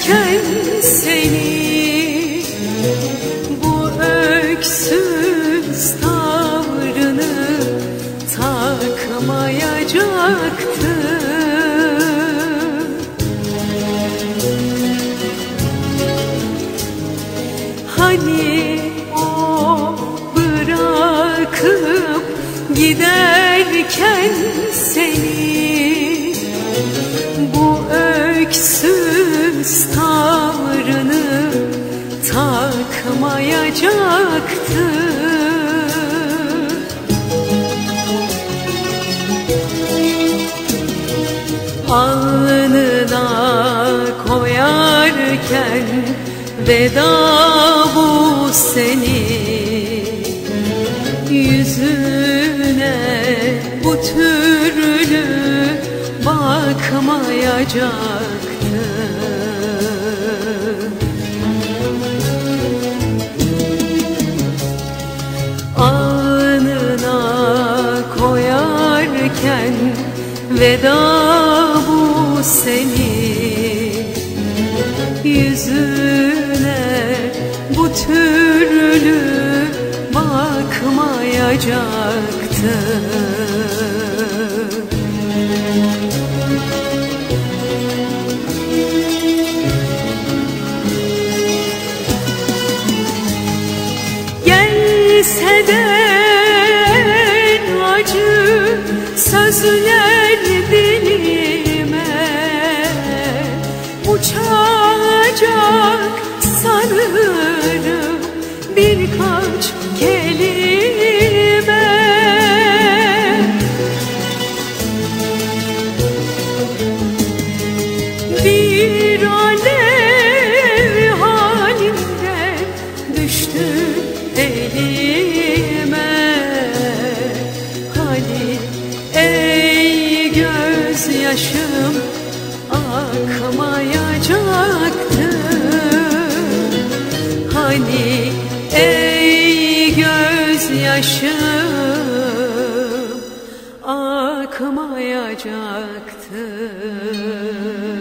giderken seni, bu öksüz tavrını takmayacaktı. Hani o bırakıp giderken seni, bu öksüz tavrını takmayacaktı. Alnına koyarken veda bu senin, yüzüne bu türlü bakmayacaktı. Alnına koyarken veda bu senin, yüzüne bu türlü bakmayacaktı. Gelse de acı sözler dilime, uçacak sanırım birkaç kelime. Bir alev halinde düştü elime. Hani ey gözyaşım akmayacaktı. Hani ey gözyaşım akmayacaktı.